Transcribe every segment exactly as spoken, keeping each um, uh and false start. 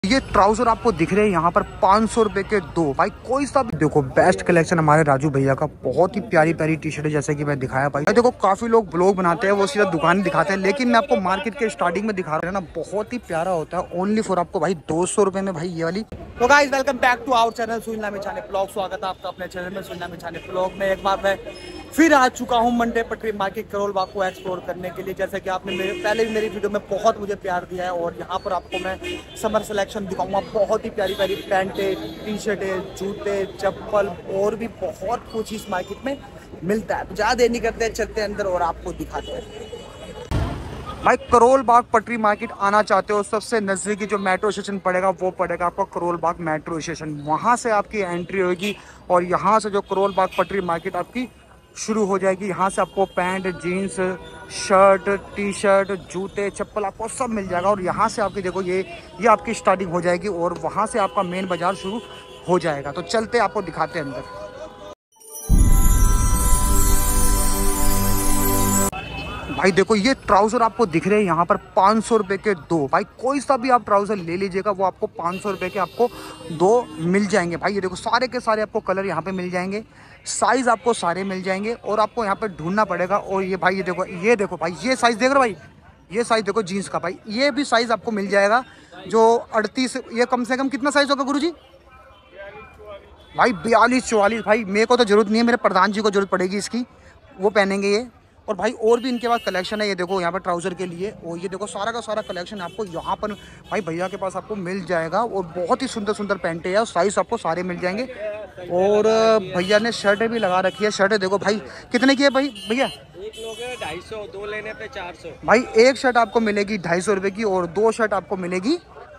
ये ट्राउजर आपको दिख रहे हैं यहाँ पर पाँच सौ रुपए के दो। भाई कोई सा भी देखो, बेस्ट कलेक्शन हमारे राजू भैया का। बहुत ही प्यारी प्यारी टी शर्ट है, जैसे कि मैं दिखाया भाई। देखो काफी लोग ब्लॉग बनाते हैं, वो सीधा दुकान दिखाते हैं, लेकिन मैं आपको मार्केट के स्टार्टिंग में दिखा रहा हूँ ना, बहुत ही प्यारा होता है। ओनली फॉर आपको भाई दो सौ रुपए में भाई ये वाली। तो guys welcome back to our channel Sunil नामी छाने ब्लॉग। स्वागत है आपका अपने चैनल में सुनील नामी छाने ब्लॉग में। एक बार मैं फिर आ चुका हूँ मंडे पटरी मार्केट करोल बाग को एक्सप्लोर करने के लिए। जैसे कि आपने मेरे पहले भी मेरी वीडियो में बहुत मुझे प्यार दिया है, और यहाँ पर आपको मैं समर सिलेक्शन दिखाऊंगा। बहुत ही प्यारी प्यारी पैंटे, टी शर्टें, जूते, चप्पल और भी बहुत कुछ इस मार्केट में मिलता है। तो ज़्यादा देर नहीं करते, चलते अंदर और आपको दिखाते हैं। भाई करोल बाग पटरी मार्केट आना चाहते हो, सबसे नज़दीकी जो मेट्रो स्टेशन पड़ेगा वो पड़ेगा आपको करोल बाग मेट्रो स्टेशन। वहाँ से आपकी एंट्री होगी और यहाँ से जो करोल बाग पटरी मार्केट आपकी शुरू हो जाएगी। यहाँ से आपको pant, jeans, shirt, T shirt, जूते, चप्पल आपको सब मिल जाएगा। और यहाँ से आपकी देखो ये ये आपकी स्टार्टिंग हो जाएगी और वहाँ से आपका मेन बाजार शुरू हो जाएगा। तो चलते आपको दिखाते हैं अंदर। भाई देखो ये ट्राउजर आपको दिख रहे हैं यहाँ पर पाँच सौ रुपए के दो। भाई कोई सा भी आप ट्राउजर ले लीजिएगा, वो आपको पाँच सौ रुपए के आपको दो मिल जाएंगे। भाई ये देखो सारे के सारे आपको कलर यहाँ पे मिल जाएंगे, साइज आपको सारे मिल जाएंगे, और आपको यहाँ पे ढूंढना पड़ेगा। और ये भाई ये देखो ये देखो भाई ये साइज देख रहे हो भाई, ये साइज देखो जीन्स का। भाई ये भी साइज आपको मिल जाएगा जो अड़तीस, ये कम से कम कितना साइज होगा गुरु जी? भाई बयालीस चौवालीस। भाई मेरे को तो जरूरत नहीं है, मेरे प्रधान जी को जरूरत पड़ेगी इसकी, वो पहनेंगे ये। और भाई और भी इनके पास कलेक्शन है, ये देखो यहाँ पर ट्राउजर के लिए। और ये देखो सारा का सारा कलेक्शन आपको यहाँ पर भाई भैया के पास आपको मिल जाएगा। और बहुत ही सुंदर सुंदर पैंटे हैं, साइज आपको सारे मिल जाएंगे। और भैया ने शर्टें भी लगा रखी है। शर्टें देखो भाई कितने की है भाई भैया? एक लोगे ढाई सौ, दो लेने पे चार सौ। भाई एक शर्ट आपको मिलेगी ढाई सौ रुपये की, और दो शर्ट आपको मिलेगी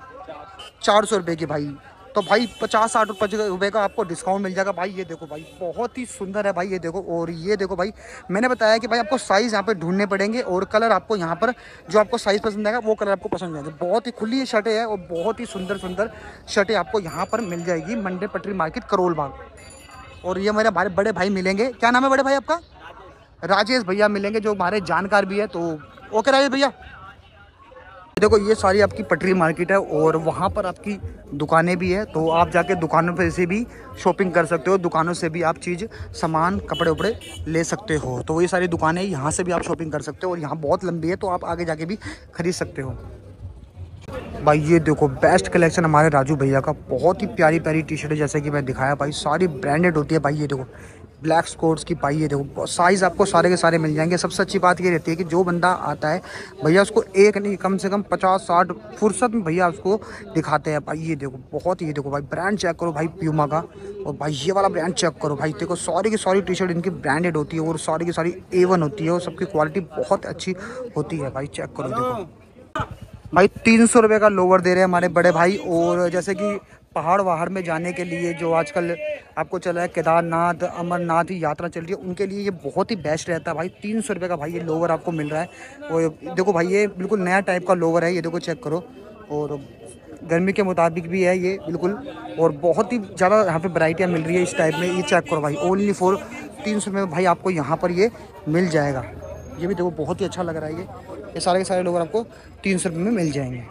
चार सौ रुपये की। भाई तो भाई पचास साठ रुपये का आपको डिस्काउंट मिल जाएगा। भाई ये देखो भाई बहुत ही सुंदर है भाई ये देखो। और ये देखो भाई मैंने बताया कि भाई आपको साइज़ यहाँ पे ढूंढने पड़ेंगे, और कलर आपको यहाँ पर जो आपको साइज़ पसंद आएगा वो कलर आपको पसंद आएगा। बहुत ही खुली शर्टें हैं और बहुत ही सुंदर सुंदर शर्टें आपको यहाँ पर मिल जाएगी मंडे पटरी मार्केट करोल बाग। और ये मेरे हमारे बड़े भाई मिलेंगे। क्या नाम है बड़े भाई आपका? राजेश भैया मिलेंगे, जो हमारे जानकार भी है। तो ओके राजेश भैया। देखो ये सारी आपकी पटरी मार्केट है, और वहाँ पर आपकी दुकानें भी है। तो आप जाके दुकानों पर से भी शॉपिंग कर सकते हो, दुकानों से भी आप चीज़ सामान कपड़े उपड़े ले सकते हो। तो ये सारी दुकानें, यहाँ से भी आप शॉपिंग कर सकते हो, और यहाँ बहुत लंबी है तो आप आगे जाके भी खरीद सकते हो। भाई ये देखो बेस्ट कलेक्शन हमारे राजू भैया का। बहुत ही प्यारी प्यारी टी शर्ट है, जैसे कि मैं दिखाया भाई, सारी ब्रांडेड होती है। भाई ये देखो ब्लैक स्कोर्ट्स की। भाई ये देखो साइज़ आपको सारे के सारे मिल जाएंगे। सबसे अच्छी बात ये रहती है कि जो बंदा आता है भैया उसको एक नहीं कम से कम पचास साठ फुर्सत में भैया उसको दिखाते हैं। भाई ये देखो बहुत, ये देखो भाई ब्रांड चेक करो भाई प्यूमा का, और भाई ये वाला ब्रांड चेक करो। भाई देखो सारी की सारी टी शर्ट इनकी ब्रांडेड होती है, और सारी की सारी ए वन होती है, और सबकी क्वालिटी बहुत अच्छी होती है। भाई चेक करो देखो। भाई तीन सौ रुपये का लोवर दे रहे हैं हमारे बड़े भाई। और जैसे कि पहाड़ वहाड़ में जाने के लिए जो आजकल आपको चला है केदारनाथ अमरनाथ की यात्रा चल रही है, उनके लिए ये बहुत ही बेस्ट रहता है। भाई तीन सौ रुपये का भाई ये लोवर आपको मिल रहा है। और देखो भाई ये बिल्कुल नया टाइप का लोवर है, ये देखो चेक करो। और गर्मी के मुताबिक भी है ये बिल्कुल, और बहुत ही ज़्यादा यहाँ पे वैरायटियाँ मिल रही है इस टाइप में। ये चेक करो भाई ओनली फॉर तीन सौ रुपये में भाई आपको यहाँ पर ये मिल जाएगा। ये भी देखो बहुत ही अच्छा लग रहा है। ये ये सारे के सारे लोवर आपको तीन सौ रुपये में मिल जाएंगे।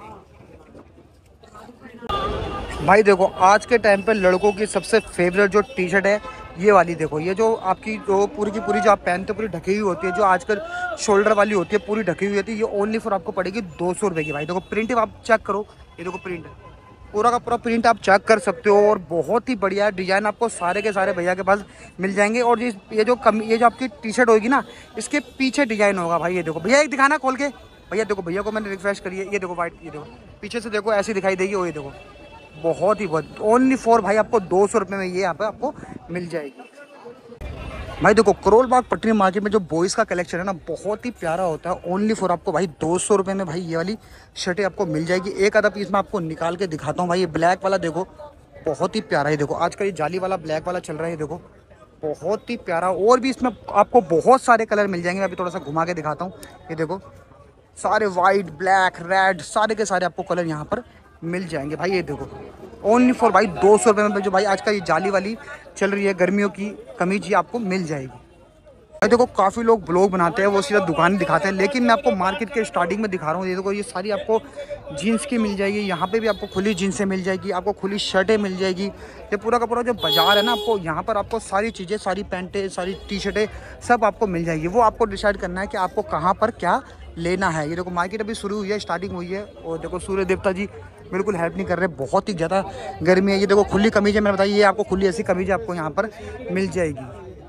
भाई देखो आज के टाइम पे लड़कों की सबसे फेवरेट जो टी शर्ट है ये वाली। देखो ये जो आपकी जो पूरी की पूरी जो आप पहनते हो पूरी ढकी हुई होती है, जो आजकल शोल्डर वाली होती है पूरी ढकी हुई होती है, ये ओनली फॉर आपको पड़ेगी दो सौ रुपये की। भाई देखो प्रिंट आप चेक करो, ये देखो प्रिंट पूरा का पूरा प्रिंट आप चेक कर सकते हो, और बहुत ही बढ़िया डिज़ाइन आपको सारे के सारे भैया के पास मिल जाएंगे। और ये ये जो कम ये जो आपकी टी शर्ट होगी ना, इसके पीछे डिज़ाइन होगा। भाई ये देखो भैया एक दिखाना खोल के। भैया देखो भैया को मैंने रिफ्रेश करिए, ये देखो वाइट, ये देखो पीछे से देखो ऐसी दिखाई देगी। और ये देखो बहुत ही बहुत ओनली फॉर भाई आपको दो सौ रुपये में ये यहाँ पे आपको मिल जाएगी। भाई देखो करोल बाग पटरी मार्केट में जो बॉयज़ का कलेक्शन है ना, बहुत ही प्यारा होता है। ओनली फॉर आपको भाई दो सौ रुपये में भाई ये वाली शर्टें आपको मिल जाएगी। एक आधा पीस मैं आपको निकाल के दिखाता हूँ। भाई ये ब्लैक वाला देखो बहुत ही प्यारा है। देखो आजकल ये जाली वाला ब्लैक वाला चल रहा है, देखो बहुत ही प्यारा। और भी इसमें आपको बहुत सारे कलर मिल जाएंगे। मैं अभी थोड़ा सा घुमा के दिखाता हूँ। ये देखो सारे वाइट ब्लैक रेड सारे के सारे आपको कलर यहाँ पर मिल जाएंगे। भाई ये देखो ओनली फॉर भाई दो सौ रुपये में जो भाई आज का ये जाली वाली चल रही है गर्मियों की कमीज, ये आपको मिल जाएगी। भाई देखो काफ़ी लोग ब्लॉग बनाते हैं, वो सीधा दुकान दिखाते हैं, लेकिन मैं आपको मार्केट के स्टार्टिंग में दिखा रहा हूँ। ये देखो ये सारी आपको जीन्स की मिल जाएगी, यहाँ पे भी आपको खुली जीन्सें मिल जाएगी, आपको खुली शर्टें मिल जाएगी। ये पूरा का पूरा जो बाजार है ना, आपको यहाँ पर आपको सारी चीज़ें, सारी पैंटें, सारी टी शर्टें सब आपको मिल जाएगी। वो आपको डिसाइड करना है कि आपको कहाँ पर क्या लेना है। ये देखो मार्केट अभी शुरू हुई है, स्टार्टिंग हुई है, और देखो सूर्य देवता जी बिल्कुल हेल्प नहीं कर रहे, बहुत ही ज़्यादा गर्मी है। ये देखो खुली कमीज़ है, मैंने बताई ये आपको खुली ऐसी कमीज़ आपको यहाँ पर मिल जाएगी।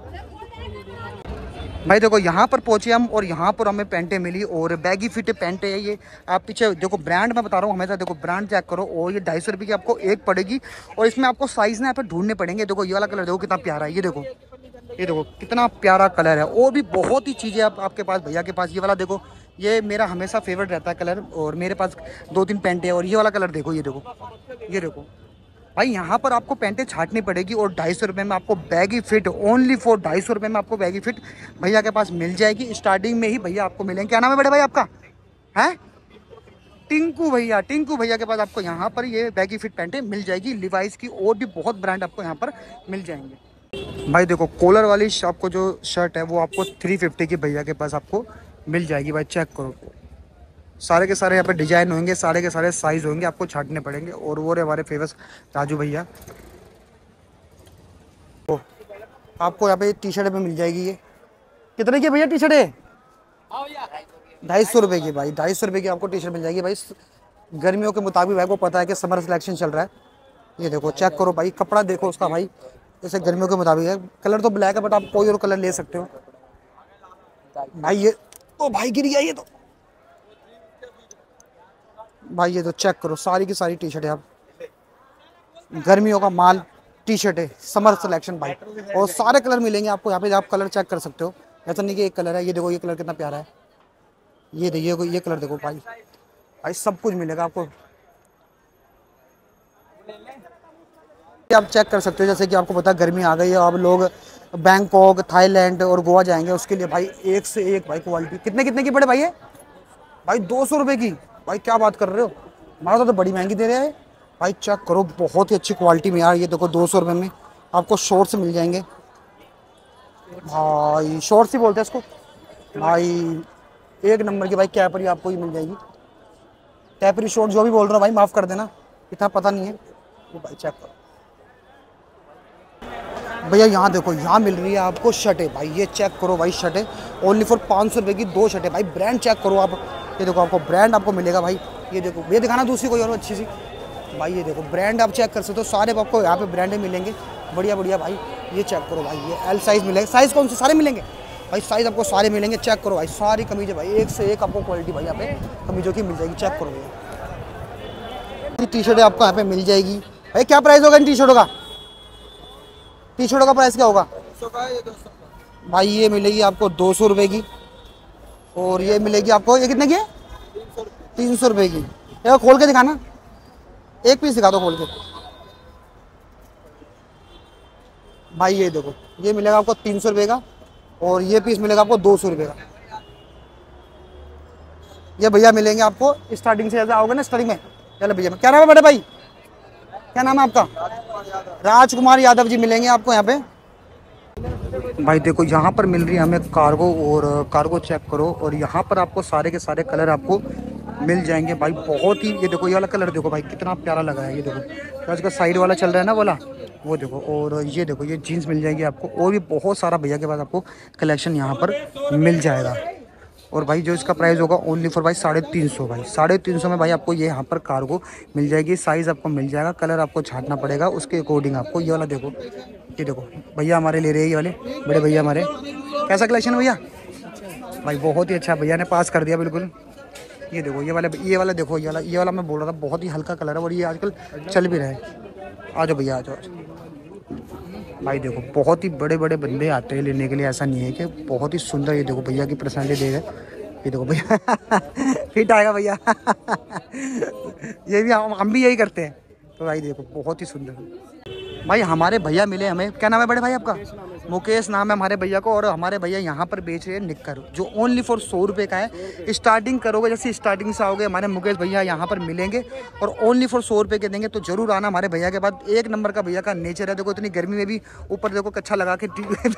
भाई देखो यहाँ पर पहुँचे हम, और यहाँ पर हमें पैंटें मिली, और बैगी फिट पैंटें है ये। आप पीछे देखो ब्रांड मैं बता रहा हूँ हमेशा, देखो ब्रांड चेक करो, और ये ढाई सौ रुपये की आपको एक पड़ेगी। और इसमें आपको साइज़ ना यहाँ पर ढूंढने पड़ेंगे। देखो ये वाला कलर देखो कितना प्यारा है, ये देखो ये देखो कितना प्यारा कलर है। और भी बहुत ही चीज़ें आप आपके पास, भैया के पास ये वाला देखो, ये मेरा हमेशा फेवरेट रहता है कलर, और मेरे पास दो तीन पैंटें हैं। और ये वाला कलर देखो, ये देखो ये देखो भाई, यहाँ पर आपको पैंटें छाटनी पड़ेगी, और ढाई सौ रुपये में आपको बैगी फिट, ओनली फॉर ढाई सौ रुपये में आपको बैगी फिट भैया के पास मिल जाएगी। स्टार्टिंग में ही भैया आपको मिलेंगे। क्या नाम है बड़े भाई आपका? है टिंकू भैया। टिंकू भैया के पास आपको यहाँ पर ये बैगी फिट पैंटें मिल जाएगी लिवाइस की, और भी बहुत ब्रांड आपको यहाँ पर मिल जाएंगे। भाई देखो कॉलर वाली आपको जो शर्ट है वो आपको थ्री फिफ्टी की भैया के पास आपको मिल जाएगी। भाई चेक करो, सारे के सारे यहाँ पे डिजाइन होंगे, सारे के सारे साइज होंगे, आपको छाटने पड़ेंगे। और वो रहे हमारे फेमस राजू भैया, तो आपको यहाँ पे टी शर्ट में मिल जाएगी। ये कितने की भैया टी शर्ट है? ढाई सौ रुपये की। भाई ढाई सौ रुपये की आपको टी शर्ट मिल जाएगी। भाई गर्मियों के मुताबिक भाई को पता है कि समर सिलेक्शन चल रहा है। ये देखो चेक करो भाई, कपड़ा देखो उसका भाई, जैसे गर्मियों के मुताबिक है। कलर तो ब्लैक है, बट आप कोई और कलर ले सकते हो भाई। ये ओ भाई गिर गया ये तो भाई। ये तो चेक करो, सारी की सारी टी शर्ट है, आप गर्मियों का माल टी शर्ट है, समर सिलेक्शन भाई। और सारे कलर मिलेंगे आपको यहाँ पे, आप कलर चेक कर सकते हो। ऐसा नहीं कि एक कलर है। ये देखो ये कलर कितना प्यारा है, ये देखिए ये कलर देखो भाई। भाई सब कुछ मिलेगा आपको, आप चेक कर सकते हो। जैसे कि आपको पता गर्मी आ गई है, अब लोग बैंकॉक, थाईलैंड और गोवा जाएंगे, उसके लिए भाई एक से एक भाई क्वालिटी। कितने कितने की पड़े भाई? है भाई दो सौ रुपये की। भाई क्या बात कर रहे हो, हमारा तो, तो बड़ी महंगी दे रहे हैं भाई। चेक करो, बहुत ही अच्छी क्वालिटी में यार। ये देखो दो सौ रुपये में आपको शॉर्ट्स मिल जाएंगे भाई, शॉर्ट्स ही बोलते हैं इसको भाई। एक नंबर की भाई कैपरी आपको ही मिल जाएगी, कैपरी शॉर्ट जो भी बोल रहा हूँ भाई, माफ़ कर देना, इतना पता नहीं है भाई। चेक करो भैया, यहाँ देखो यहाँ मिल रही है आपको शर्टें भाई। ये चेक करो भाई, शर्टें ओनली फॉर पाँच सौ रुपये की दो शर्टें भाई। ब्रांड चेक करो आप, ये देखो आपको ब्रांड आपको मिलेगा भाई। ये देखो ये दिखाना दूसरी कोई और अच्छी सी भाई। ये देखो ब्रांड आप चेक कर सकते हो, सारे आपको यहाँ पे ब्रांडें मिलेंगे, बढ़िया बढ़िया भाई। ये चेक करो भाई, ये एल साइज़ मिलेगा। साइज़ कौन से? सारे मिलेंगे भाई, साइज़ आपको सारे मिलेंगे। चेक करो भाई, सारी कमीज़ें भाई, एक से एक आपको क्वालिटी भाई यहाँ पे कमीज़ों की मिल जाएगी। चेक करो भैया, टी शर्टें आपको यहाँ पे मिल जाएगी भाई। क्या प्राइस होगा इन टी शर्टों का? टी शर्टों का प्राइस क्या होगा भाई? ये मिलेगी आपको दो सौ रुपये की, और ये मिलेगी आपको, ये कितने की है? तीन सौ रुपये की। ये खोल के दिखाना, एक पीस दिखा दो खोल के भाई। ये देखो ये मिलेगा आपको तीन सौ रुपये का, और ये पीस मिलेगा आपको दो सौ रुपये का। ये भैया मिलेंगे आपको स्टार्टिंग से, जैसे आओगे ना स्टार्टिंग में। चलो भैया, क्या नाम है बड़े भाई? क्या नाम है आपका? राजकुमार यादव जी मिलेंगे आपको यहाँ पे। भाई देखो यहाँ पर मिल रही है हमें कार्गो, और कार्गो चेक करो, और यहाँ पर आपको सारे के सारे कलर आपको मिल जाएंगे भाई। बहुत ही, ये देखो ये वाला कलर देखो भाई, कितना प्यारा लगा है। ये देखो आजकल साइड वाला चल रहा है ना वाला, वो देखो। और ये देखो ये जीन्स मिल जाएगी आपको, और भी बहुत सारा भैया के पास आपको कलेक्शन यहाँ पर मिल जाएगा। और भाई जो इसका प्राइस होगा ओनली फॉर भाई साढ़े तीन सौ भाई। साढ़े तीन सौ में भाई आपको ये यहाँ पर कार्गो मिल जाएगी। साइज़ आपको मिल जाएगा, कलर आपको छाटना पड़ेगा उसके अकॉर्डिंग आपको। ये वाला देखो, ये देखो भैया हमारे ले रहे हैं, ये वाले बड़े भैया हमारे। कैसा कलेक्शन भैया? भाई बहुत ही अच्छा, भैया ने पास कर दिया बिल्कुल। ये देखो ये वाला, ये वाला देखो, ये वाला ये वाला मैं बोल रहा था, बहुत ही हल्का कलर है, और ये आजकल चल भी रहा है। आ जाओ भैया, आ जाओ भाई। देखो बहुत ही बड़े बड़े बंदे आते हैं लेने के लिए, ऐसा नहीं है कि बहुत ही सुंदर। ये देखो भैया की पर्सनैलिटी देगा, ये देखो भैया फिट आएगा भैया ये भी हम हम भी यही करते हैं। तो भाई देखो बहुत ही सुंदर भाई, हमारे भैया मिले हमें। क्या नाम है बड़े भाई आपका? मुकेश नाम है हमारे भैया को, और हमारे भैया यहाँ पर बेच रहे हैं निक्कर जो ओनली फॉर सौ रुपये का है। स्टार्टिंग करोगे जैसे स्टार्टिंग से आओगे हमारे मुकेश भैया यहाँ पर मिलेंगे और ओनली फॉर सौ रुपये के देंगे। तो जरूर आना हमारे भैया के बाद। एक नंबर का भैया का नेचर है, देखो इतनी गर्मी में भी ऊपर देखो कच्छा लगा के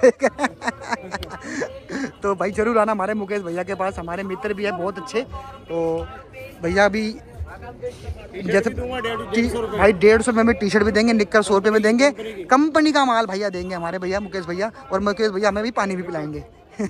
तो भाई जरूर आना हमारे मुकेश भैया के पास। हमारे मित्र भी है बहुत अच्छे, तो भैया भी जैसे भाई डेढ़ सौ रुपये में टी शर्ट भी देंगे, निक्कर सौ रुपये में देंगे, कंपनी का माल भैया देंगे हमारे भैया मुकेश भैया। और मुकेश भैया हमें भी पानी भी पिलाएंगे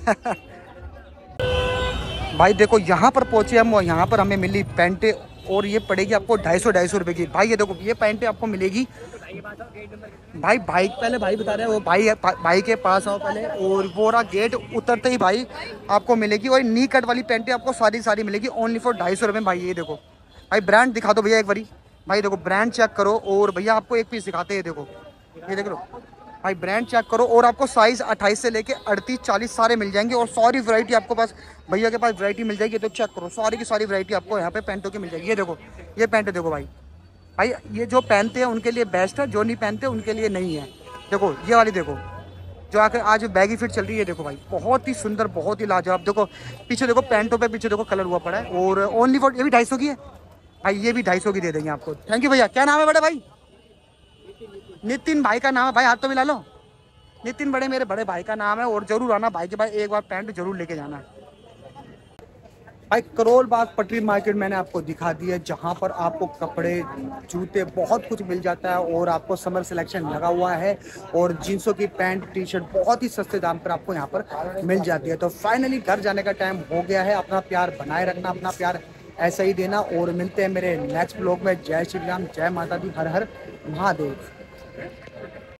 भाई देखो यहाँ पर पहुँचे हम, यहाँ पर हमें मिली पैंटे और ये पड़ेगी आपको ढाई सौ ढाई सौ रुपये की। भाई ये देखो ये पैंटे आपको मिलेगी भाई। भाई पहले भाई बता रहे हैं, वो भाई भाई के पास आओ पहले, और वो रहा गेट उतरते ही भाई आपको मिलेगी। और नी कट वाली पैंटे आपको सारी सारी मिलेगी ओनली फॉर ढाई सौ रुपये में। भाई ये देखो भाई ब्रांड दिखा दो भैया एक बारी। भाई देखो ब्रांड चेक करो, और भैया आपको एक पीस दिखाते हैं, देखो ये देख लो भाई ब्रांड चेक करो। और आपको साइज़ अट्ठाईस से लेके अड़तीस चालीस सारे मिल जाएंगे, और सारी वैरायटी आपको पास भैया के पास वैरायटी मिल जाएगी। तो चेक करो सारी की सारी वैरायटी आपको यहाँ पे पैंटों की मिल जाएगी। ये देखो ये पैंट देखो भाई, भाई ये जो पहनते हैं उनके लिए बेस्ट है, जो नहीं पहनते उनके लिए नहीं है। देखो ये वाली देखो जो आकर आज बैगी फिट चल रही है, देखो भाई बहुत ही सुंदर बहुत ही लाजवाब। देखो पीछे देखो पैंटों पे पीछे देखो कलर हुआ पड़ा है, और ओनली फॉर ये भी ढाई सौ की है भाई, ये भी ढाई सौ की दे देंगे आपको। थैंक यू भैया। क्या नाम है बड़े भाई? नितिन भाई का नाम है भाई, हाथ तो मिला लो। नितिन बड़े मेरे बड़े भाई का नाम है, और जरूर आना भाई के भाई, एक बार पैंट जरूर लेके जाना है भाई। करोल बाग पटरी मार्केट मैंने आपको दिखा दी है, जहाँ पर आपको कपड़े जूते बहुत कुछ मिल जाता है, और आपको समर सिलेक्शन लगा हुआ है, और जींसों की पैंट टी शर्ट बहुत ही सस्ते दाम पर आपको यहाँ पर मिल जाती है। तो फाइनली घर जाने का टाइम हो गया है। अपना प्यार बनाए रखना, अपना प्यार ऐसा ही देना, और मिलते हैं मेरे नेक्स्ट ब्लॉग में। जय श्री राम, जय माता दी, हर हर महादेव।